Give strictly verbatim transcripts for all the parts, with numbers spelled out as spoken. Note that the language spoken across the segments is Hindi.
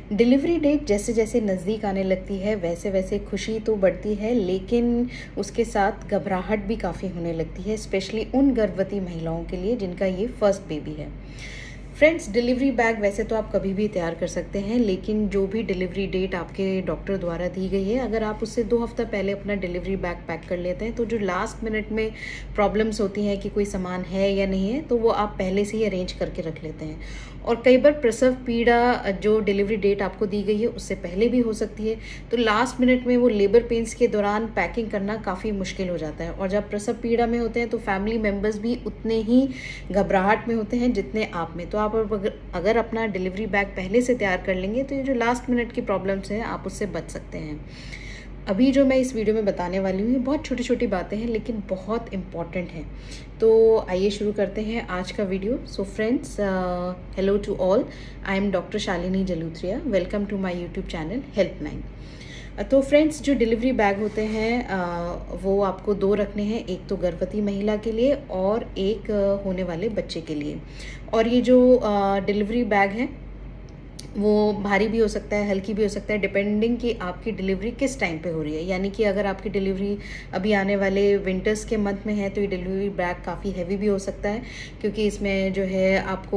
डिलीवरी डेट जैसे जैसे नज़दीक आने लगती है वैसे वैसे खुशी तो बढ़ती है, लेकिन उसके साथ घबराहट भी काफ़ी होने लगती है, स्पेशली उन गर्भवती महिलाओं के लिए जिनका ये फर्स्ट बेबी है। फ्रेंड्स, डिलीवरी बैग वैसे तो आप कभी भी तैयार कर सकते हैं, लेकिन जो भी डिलीवरी डेट आपके डॉक्टर द्वारा दी गई है, अगर आप उससे दो हफ्ता पहले अपना डिलीवरी बैग पैक कर लेते हैं तो जो लास्ट मिनट में प्रॉब्लम्स होती हैं कि कोई सामान है या नहीं है, तो वो आप पहले से ही अरेंज करके रख लेते हैं। और कई बार प्रसव पीड़ा जो डिलीवरी डेट आपको दी गई है उससे पहले भी हो सकती है, तो लास्ट मिनट में वो लेबर पेन्स के दौरान पैकिंग करना काफ़ी मुश्किल हो जाता है। और जब प्रसव पीड़ा में होते हैं तो फैमिली मेम्बर्स भी उतने ही घबराहट में होते हैं जितने आप में। तो आप अगर, अगर अपना डिलीवरी बैग पहले से तैयार कर लेंगे तो ये जो लास्ट मिनट की प्रॉब्लम्स हैं आप उससे बच सकते हैं। अभी जो मैं इस वीडियो में बताने वाली हूँ ये बहुत छोटी छोटी बातें हैं लेकिन बहुत इम्पॉर्टेंट हैं। तो आइए शुरू करते हैं आज का video. So friends, hello to all, I am doctor Shalini Jalutharia. Welcome to my YouTube channel helpline. तो फ्रेंड्स, जो डिलीवरी बैग होते हैं uh, वो आपको दो रखने हैं, एक तो गर्भवती महिला के लिए और एक uh, होने वाले बच्चे के लिए। और ये जो डिलीवरी uh, बैग है वो भारी भी हो सकता है, हल्की भी हो सकता है, डिपेंडिंग कि आपकी डिलीवरी किस टाइम पे हो रही है। यानी कि अगर आपकी डिलीवरी अभी आने वाले विंटर्स के मंथ में है तो ये डिलीवरी बैग काफ़ी हैवी भी हो सकता है, क्योंकि इसमें जो है आपको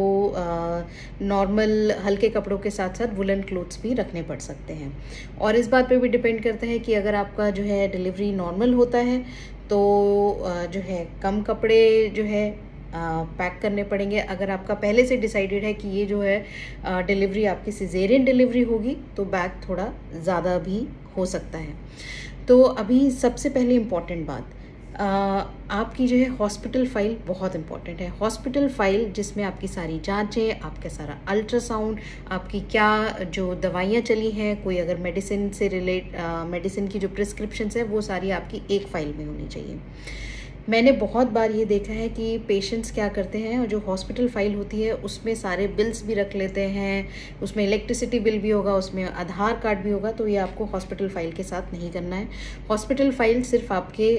नॉर्मल हल्के कपड़ों के साथ साथ वुलन क्लोथ्स भी रखने पड़ सकते हैं। और इस बात पे भी डिपेंड करता है कि अगर आपका जो है डिलीवरी नॉर्मल होता है तो uh, जो है कम कपड़े जो है पैक uh, करने पड़ेंगे। अगर आपका पहले से डिसाइडेड है कि ये जो है डिलीवरी uh, आपकी सिजेरियन डिलीवरी होगी तो बैग थोड़ा ज़्यादा भी हो सकता है। तो अभी सबसे पहले इम्पॉर्टेंट बात, uh, आपकी जो है हॉस्पिटल फाइल बहुत इंपॉर्टेंट है। हॉस्पिटल फाइल जिसमें आपकी सारी जांचें, आपका सारा अल्ट्रासाउंड, आपकी क्या जो दवाइयाँ चली हैं, कोई अगर मेडिसिन से रिलेट मेडिसिन की जो प्रिस्क्रिप्शंस है वो सारी आपकी एक फ़ाइल में होनी चाहिए। मैंने बहुत बार ये देखा है कि पेशेंट्स क्या करते हैं, और जो हॉस्पिटल फाइल होती है उसमें सारे बिल्स भी रख लेते हैं, उसमें इलेक्ट्रिसिटी बिल भी होगा, उसमें आधार कार्ड भी होगा। तो ये आपको हॉस्पिटल फाइल के साथ नहीं करना है। हॉस्पिटल फाइल सिर्फ आपके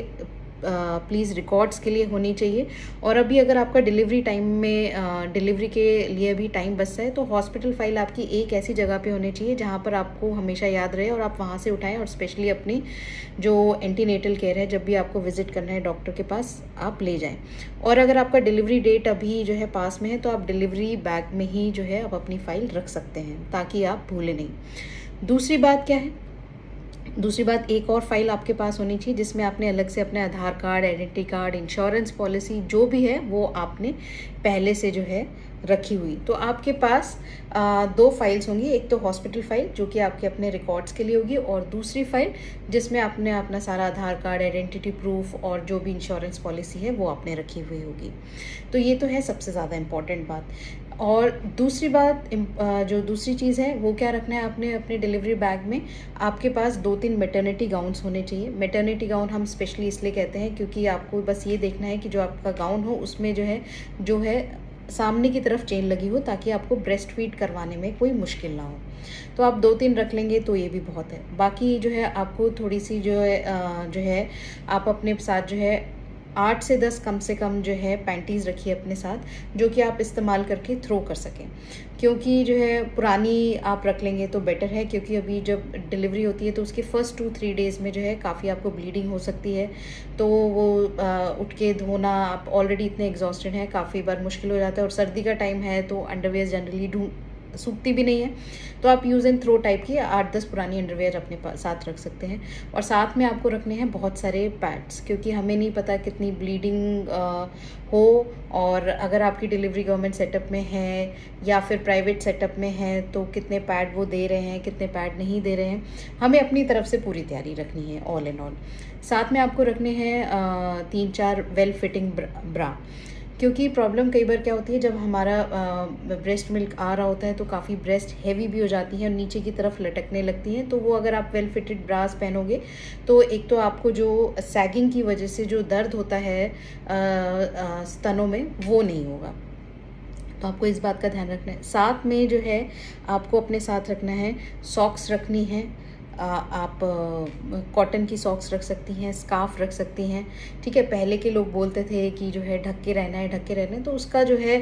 प्लीज़ रिकॉर्ड्स के लिए होनी चाहिए। और अभी अगर आपका डिलीवरी टाइम में डिलीवरी के लिए भी टाइम बचता है तो हॉस्पिटल फाइल आपकी एक ऐसी जगह पे होनी चाहिए जहाँ पर आपको हमेशा याद रहे और आप वहाँ से उठाएं। और स्पेशली अपनी जो एंटीनेटल केयर है, जब भी आपको विजिट करना है डॉक्टर के पास, आप ले जाएं। और अगर आपका डिलीवरी डेट अभी जो है पास में है तो आप डिलीवरी बैग में ही जो है आप अपनी फ़ाइल रख सकते हैं ताकि आप भूलें नहीं। दूसरी बात क्या है, दूसरी बात, एक और फाइल आपके पास होनी चाहिए जिसमें आपने अलग से अपने Aadhaar card, identity card, insurance policy जो भी है वो आपने पहले से जो है रखी हुई। तो आपके पास आ, दो फाइल्स होंगी, एक तो हॉस्पिटल फाइल जो कि आपके अपने रिकॉर्ड्स के लिए होगी, और दूसरी फाइल जिसमें आपने अपना सारा आधार कार्ड, आइडेंटिटी प्रूफ और जो भी इंश्योरेंस पॉलिसी है वो आपने रखी हुई होगी। तो ये तो है सबसे ज़्यादा इम्पॉर्टेंट बात। और दूसरी बात, जो दूसरी चीज़ है वो क्या रखना है आपने अपने डिलीवरी बैग में, आपके पास दो तीन मैटरनिटी गाउन्स होने चाहिए। मैटरनिटी गाउन हम स्पेशली इसलिए कहते हैं क्योंकि आपको बस ये देखना है कि जो आपका गाउन हो उसमें जो है जो है सामने की तरफ चेन लगी हो, ताकि आपको ब्रेस्ट फीड करवाने में कोई मुश्किल ना हो। तो आप दो तीन रख लेंगे तो ये भी बहुत है। बाकी जो है आपको थोड़ी सी जो है जो है आप अपने साथ जो है आठ से दस कम से कम जो है पैंटीज़ रखिए अपने साथ, जो कि आप इस्तेमाल करके थ्रो कर सकें। क्योंकि जो है पुरानी आप रख लेंगे तो बेटर है, क्योंकि अभी जब डिलीवरी होती है तो उसके फर्स्ट टू थ्री डेज़ में जो है काफ़ी आपको ब्लीडिंग हो सकती है। तो वो आ, उठ के धोना, आप ऑलरेडी इतने एग्जॉस्टेड हैं, काफ़ी बार मुश्किल हो जाता है। और सर्दी का टाइम है तो अंडरवेयर जनरली ढूंढ सूखती भी नहीं है, तो आप यूज़ एंड थ्रो टाइप की आठ दस पुरानी अंडरवेयर अपने साथ रख सकते हैं। और साथ में आपको रखने हैं बहुत सारे पैड्स, क्योंकि हमें नहीं पता कितनी ब्लीडिंग हो, और अगर आपकी डिलीवरी गवर्नमेंट सेटअप में है या फिर प्राइवेट सेटअप में है तो कितने पैड वो दे रहे हैं, कितने पैड नहीं दे रहे हैं। हमें अपनी तरफ से पूरी तैयारी रखनी है ऑल एंड ऑल। साथ में आपको रखने हैं तीन चार वेल फिटिंग ब्रा, क्योंकि प्रॉब्लम कई बार क्या होती है, जब हमारा ब्रेस्ट मिल्क आ रहा होता है तो काफ़ी ब्रेस्ट हैवी भी हो जाती है और नीचे की तरफ लटकने लगती हैं। तो वो अगर आप वेल फिटेड ब्रास पहनोगे तो एक तो आपको जो सैगिंग की वजह से जो दर्द होता है आ, आ, स्तनों में वो नहीं होगा। तो आपको इस बात का ध्यान रखना है। साथ में जो है आपको अपने साथ रखना है सॉक्स रखनी है, आप कॉटन की सॉक्स रख सकती हैं, स्कार्फ रख सकती हैं। ठीक है, पहले के लोग बोलते थे कि जो है ढक के रहना है, ढक के रहना है, तो उसका जो है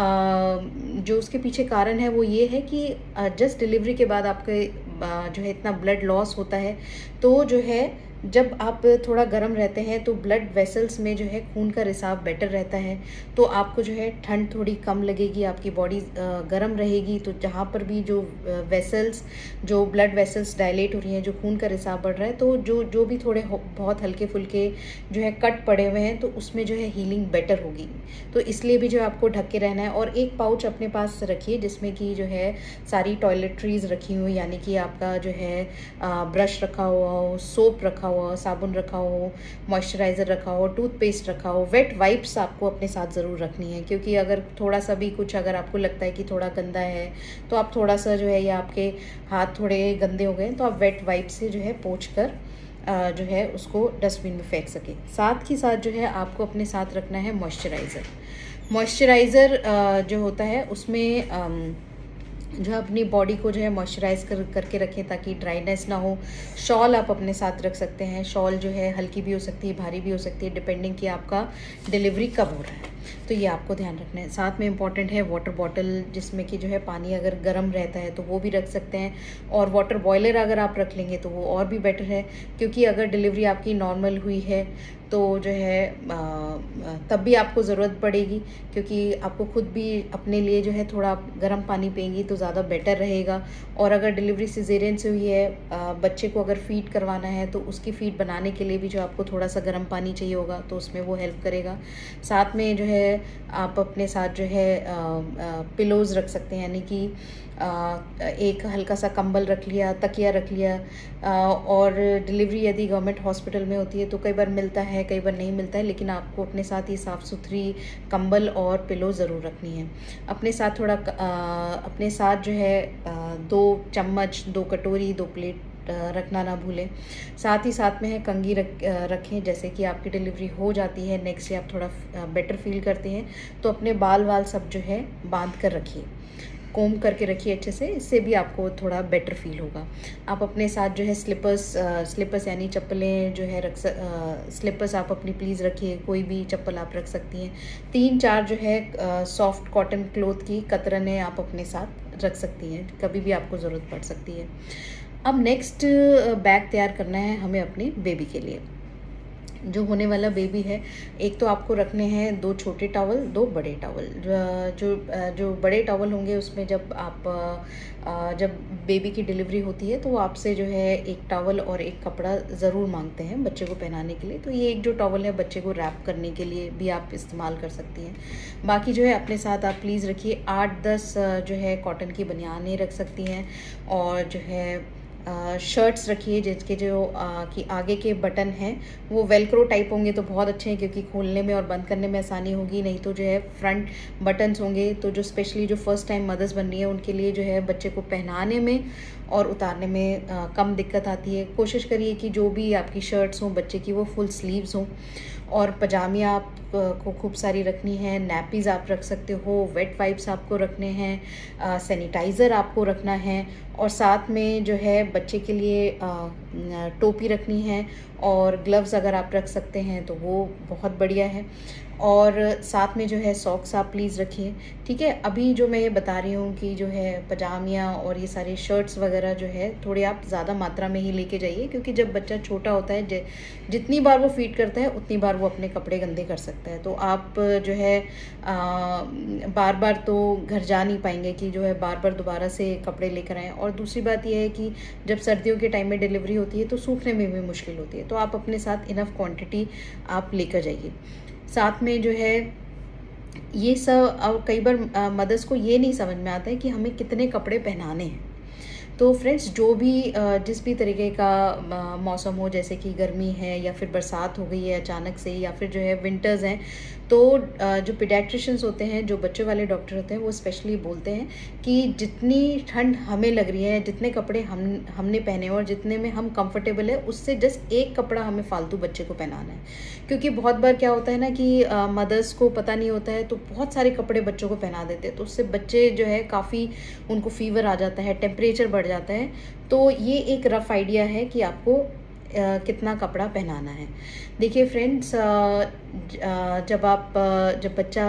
जो उसके पीछे कारण है वो ये है कि जस्ट डिलीवरी के बाद आपके जो है इतना ब्लड लॉस होता है, तो जो है जब आप थोड़ा गर्म रहते हैं तो ब्लड वेसल्स में जो है खून का रिसाव बेटर रहता है, तो आपको जो है ठंड थोड़ी कम लगेगी, आपकी बॉडी गर्म रहेगी। तो जहाँ पर भी जो वेसल्स जो ब्लड वेसल्स डायलेट हो रही हैं, जो खून का रिसाव बढ़ रहा है, तो जो जो भी थोड़े बहुत हल्के फुल्के जो है कट पड़े हुए हैं, तो उसमें जो है हीलिंग बेटर होगी। तो इसलिए भी जो है आपको ढक के रहना है। और एक पाउच अपने पास रखिए जिसमें कि जो है सारी टॉयलेटरीज रखी हुई, यानी कि आपका जो है ब्रश रखा हुआ हो, सोप रखा हो, साबुन रखा हो, मॉइस्चराइज़र रखा हो, टूथपेस्ट रखा हो, वेट वाइप्स आपको अपने साथ ज़रूर रखनी है, क्योंकि अगर थोड़ा सा भी कुछ अगर आपको लगता है कि थोड़ा गंदा है तो आप थोड़ा सा जो है, या आपके हाथ थोड़े गंदे हो गए तो आप वेट वाइप से जो है पोंछ कर जो है उसको डस्टबिन में फेंक सके। साथ ही साथ जो है आपको अपने साथ रखना है मॉइस्चराइज़र। मॉइस्चराइज़र जो होता है उसमें जो अपनी बॉडी को जो है मॉइस्चराइज कर करके रखें ताकि ड्राइनेस ना हो। शॉल आप अपने साथ रख सकते हैं। शॉल जो है हल्की भी हो सकती है, भारी भी हो सकती है, डिपेंडिंग कि आपका डिलीवरी कब हो रहा है, तो ये आपको ध्यान रखना है। साथ में इम्पॉर्टेंट है वाटर बॉटल, जिसमें कि जो है पानी अगर गर्म रहता है तो वो भी रख सकते हैं, और वाटर बॉयलर अगर आप रख लेंगे तो वो और भी बेटर है, क्योंकि अगर डिलीवरी आपकी नॉर्मल हुई है तो जो है आ, तब भी आपको ज़रूरत पड़ेगी, क्योंकि आपको खुद भी अपने लिए जो है थोड़ा गर्म पानी पिएंगी तो ज़्यादा बेटर रहेगा। और अगर डिलीवरी सिजेरियन से हुई है, आ, बच्चे को अगर फीड करवाना है तो उसकी फीड बनाने के लिए भी जो आपको थोड़ा सा गर्म पानी चाहिए होगा, तो उसमें वो हेल्प करेगा। साथ में जो है आप अपने साथ जो है पिलोज़ रख सकते हैं, यानी कि एक हल्का सा कंबल रख लिया, तकिया रख लिया। और डिलीवरी यदि गवर्नमेंट हॉस्पिटल में होती है तो कई बार मिलता है, कई बार नहीं मिलता है, लेकिन आपको अपने साथ ये साफ़ सुथरी कंबल और पिलो ज़रूर रखनी है। अपने साथ थोड़ा अपने साथ जो है दो चम्मच, दो कटोरी, दो प्लेट रखना ना भूलें। साथ ही साथ में है कंघी रख रखें, जैसे कि आपकी डिलीवरी हो जाती है, नेक्स्ट डे आप थोड़ा बेटर फील करते हैं तो अपने बाल वाल सब जो है बांध कर रखिए, कोम करके रखिए अच्छे से, इससे भी आपको थोड़ा बेटर फील होगा। आप अपने साथ जो है स्लीपर्स स्लीपर्स यानी चप्पलें जो है रख स्लीपर्स आप अपनी प्लीज़ रखिए, कोई भी चप्पल आप रख सकती हैं। तीन चार जो है सॉफ्ट कॉटन क्लोथ की कतरनें आप अपने साथ रख सकती हैं, कभी भी आपको ज़रूरत पड़ सकती है। अब नेक्स्ट बैग तैयार करना है हमें अपने बेबी के लिए, जो होने वाला बेबी है। एक तो आपको रखने हैं दो छोटे टॉवल, दो बड़े टॉवल। जो जो बड़े टॉवल होंगे उसमें जब आप जब बेबी की डिलीवरी होती है तो वो आपसे जो है एक टॉवल और एक कपड़ा ज़रूर मांगते हैं बच्चे को पहनाने के लिए, तो ये एक जो टॉवल है बच्चे को रैप करने के लिए भी आप इस्तेमाल कर सकती हैं। बाकी जो है अपने साथ आप प्लीज़ रखिए आठ दस जो है कॉटन की बनियानें रख सकती हैं, और जो है शर्ट्स रखिए जिसके जो आ, कि आगे के बटन हैं वो वेलक्रो टाइप होंगे तो बहुत अच्छे हैं, क्योंकि खोलने में और बंद करने में आसानी होगी। नहीं तो जो है फ्रंट बटन्स होंगे तो जो स्पेशली जो फर्स्ट टाइम मदर्स बन रही है उनके लिए जो है बच्चे को पहनाने में और उतारने में आ, कम दिक्कत आती है। कोशिश करिए कि जो भी आपकी शर्ट्स हों बच्चे की वो फुल स्लीव्स हों, और पजामियाँ आप को खूब सारी रखनी है। नैपीज़ आप रख सकते हो, वेट वाइप्स आपको रखने हैं, सैनिटाइज़र आपको रखना है, और साथ में जो है बच्चे के लिए टोपी रखनी है, और ग्लव्स अगर आप रख सकते हैं तो वो बहुत बढ़िया है। और साथ में जो है सॉक्स आप प्लीज़ रखिए, ठीक है। अभी जो मैं ये बता रही हूँ कि जो है पजामियाँ और ये सारे शर्ट्स वगैरह जो है थोड़े आप ज़्यादा मात्रा में ही लेके जाइए, क्योंकि जब बच्चा छोटा होता है जितनी बार वो फीड करता है उतनी बार वो अपने कपड़े गंदे कर सकता है। तो आप जो है आ, बार बार तो घर जा नहीं पाएंगे कि जो है बार बार दोबारा से कपड़े लेकर आएँ। और दूसरी बात यह है कि जब सर्दियों के टाइम में डिलीवरी होती है तो सूखने में भी मुश्किल होती है, तो आप अपने साथ इनफ क्वांटिटी आप लेकर जाइए। साथ में जो है ये सब, और कई बार मदर्स को ये नहीं समझ में आता है कि हमें कितने कपड़े पहनाने हैं। तो फ्रेंड्स जो भी जिस भी तरीके का मौसम हो, जैसे कि गर्मी है या फिर बरसात हो गई है अचानक से, या फिर जो है विंटर्स हैं, तो जो पीडियाट्रिशियंस होते हैं, जो बच्चों वाले डॉक्टर होते हैं, वो स्पेशली बोलते हैं कि जितनी ठंड हमें लग रही है, जितने कपड़े हम हमने पहने और जितने में हम कंफर्टेबल है, उससे जस्ट एक कपड़ा हमें फालतू बच्चे को पहनाना है। क्योंकि बहुत बार क्या होता है ना कि मदर्स को पता नहीं होता है, तो बहुत सारे कपड़े बच्चों को पहना देते हैं, तो उससे बच्चे जो है काफ़ी उनको फीवर आ जाता है, टेम्परेचर बढ़ जाता है। तो ये एक रफ आइडिया है कि आपको Uh, कितना कपड़ा पहनाना है। देखिए फ्रेंड्स, जब आप जब बच्चा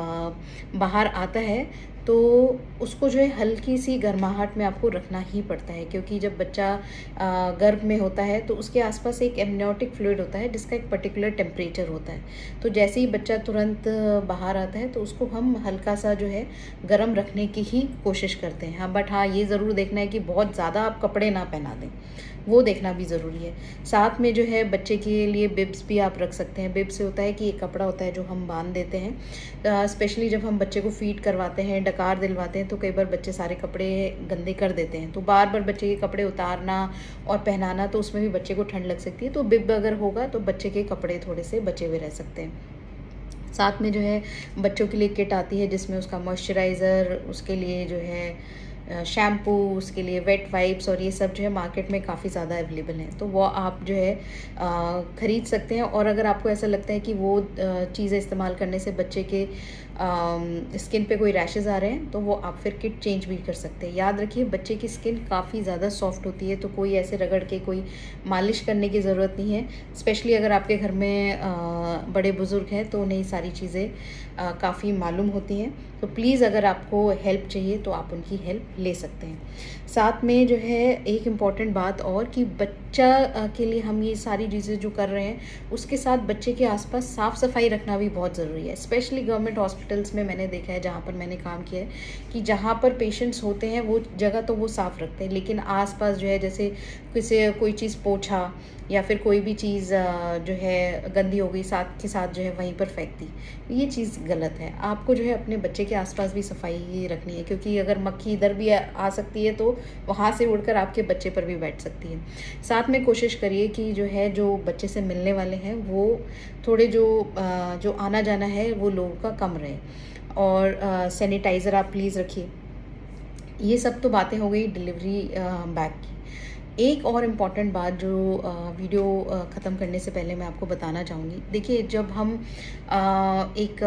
बाहर आता है तो उसको जो है हल्की सी गर्माहट में आपको रखना ही पड़ता है, क्योंकि जब बच्चा गर्भ में होता है तो उसके आसपास एक एमनियोटिक फ्लूइड होता है जिसका एक पर्टिकुलर टेम्परेचर होता है। तो जैसे ही बच्चा तुरंत बाहर आता है तो उसको हम हल्का सा जो है गर्म रखने की ही कोशिश करते हैं। हाँ, बट हाँ, ये ज़रूर देखना है कि बहुत ज़्यादा आप कपड़े ना पहना दें, वो देखना भी ज़रूरी है। साथ में जो है बच्चे के लिए बिब्स भी आप रख सकते हैं। बिब्स से होता है कि एक कपड़ा होता है जो हम बांध देते हैं, स्पेशली जब हम बच्चे को फीड करवाते हैं, डकार दिलवाते हैं, तो कई बार बच्चे सारे कपड़े गंदे कर देते हैं, तो बार बार बच्चे के कपड़े उतारना और पहनाना, तो उसमें भी बच्चे को ठंड लग सकती है। तो बिब अगर होगा तो बच्चे के कपड़े थोड़े से बचे हुए रह सकते हैं। साथ में जो है बच्चों के लिए किट आती है जिसमें उसका मॉइस्चराइज़र, उसके लिए जो है शैम्पू, उसके लिए वेट वाइप्स, और ये सब जो है मार्केट में काफ़ी ज़्यादा अवेलेबल हैं, तो वो आप जो है ख़रीद सकते हैं। और अगर आपको ऐसा लगता है कि वो चीज़ें इस्तेमाल करने से बच्चे के स्किन पे कोई रैशेस आ रहे हैं, तो वो आप फिर किट चेंज भी कर सकते हैं। याद रखिए, बच्चे की स्किन काफ़ी ज़्यादा सॉफ्ट होती है, तो कोई ऐसे रगड़ के कोई मालिश करने की ज़रूरत नहीं है। स्पेशली अगर आपके घर में आ, बड़े बुज़ुर्ग हैं तो उन्हें सारी चीज़ें काफ़ी मालूम होती हैं। तो प्लीज़ अगर आपको हेल्प चाहिए तो आप उनकी हेल्प ले सकते हैं। साथ में जो है एक इम्पॉर्टेंट बात और, कि बच्चा के लिए हम ये सारी चीज़ें जो कर रहे हैं, उसके साथ बच्चे के आसपास साफ़ सफाई रखना भी बहुत ज़रूरी है। स्पेशली गवर्नमेंट हॉस्पिटल्स में मैंने देखा है, जहाँ पर मैंने काम किया है, कि जहाँ पर पेशेंट्स होते हैं वो जगह तो वो साफ़ रखते हैं, लेकिन आसपास जो है जैसे किसी कोई चीज़ पोंछा या फिर कोई भी चीज़ जो है गंदी हो गई, साथ के साथ जो है वहीं पर फेंक दी, ये चीज़ गलत है। आपको जो है अपने बच्चे के आसपास भी सफाई रखनी है, क्योंकि अगर मक्खी इधर भी आ सकती है तो वहाँ से उड़कर आपके बच्चे पर भी बैठ सकती है। साथ में कोशिश करिए कि जो है जो बच्चे से मिलने वाले हैं वो थोड़े जो जो आना जाना है वो लोगों का कम रहे, और सैनिटाइज़र आप प्लीज़ रखिए। ये सब तो बातें हो गई डिलीवरी बैग की। एक और इम्पॉर्टेंट बात जो वीडियो ख़त्म करने से पहले मैं आपको बताना चाहूँगी, देखिए जब हम एक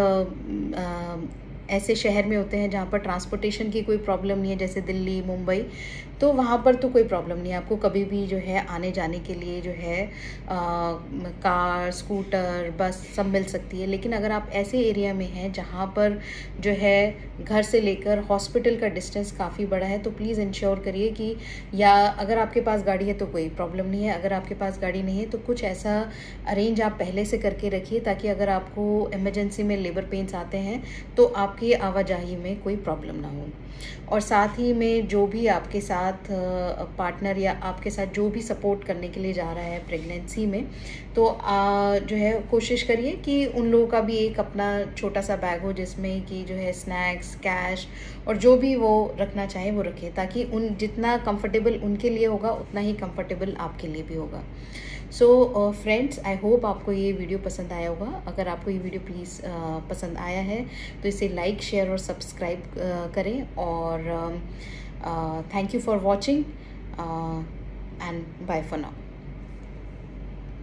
ऐसे शहर में होते हैं जहाँ पर ट्रांसपोर्टेशन की कोई प्रॉब्लम नहीं है, जैसे दिल्ली, मुंबई, तो वहाँ पर तो कोई प्रॉब्लम नहीं है, आपको कभी भी जो है आने जाने के लिए जो है आ, कार, स्कूटर, बस सब मिल सकती है। लेकिन अगर आप ऐसे एरिया में हैं जहाँ पर जो है घर से लेकर हॉस्पिटल का डिस्टेंस काफ़ी बड़ा है, तो प्लीज़ इंश्योर करिए कि, या अगर आपके पास गाड़ी है तो कोई प्रॉब्लम नहीं है, अगर आपके पास गाड़ी नहीं है तो कुछ ऐसा अरेंज आप पहले से करके रखिए, ताकि अगर आपको इमरजेंसी में लेबर पेन्स आते हैं तो आपकी आवाजाही में कोई प्रॉब्लम ना हो। और साथ ही में जो भी आपके साथ पार्टनर या आपके साथ जो भी सपोर्ट करने के लिए जा रहा है प्रेगनेंसी में, तो आ, जो है कोशिश करिए कि उन लोगों का भी एक अपना छोटा सा बैग हो, जिसमें कि जो है स्नैक्स, कैश और जो भी वो रखना चाहे वो रखें, ताकि उन जितना कंफर्टेबल उनके लिए होगा उतना ही कंफर्टेबल आपके लिए भी होगा। सो फ्रेंड्स, आई होप आपको ये वीडियो पसंद आया होगा। अगर आपको ये वीडियो प्लीज़ uh, पसंद आया है तो इसे लाइक, शेयर और सब्सक्राइब uh, करें, और thank you for watching and bye for now.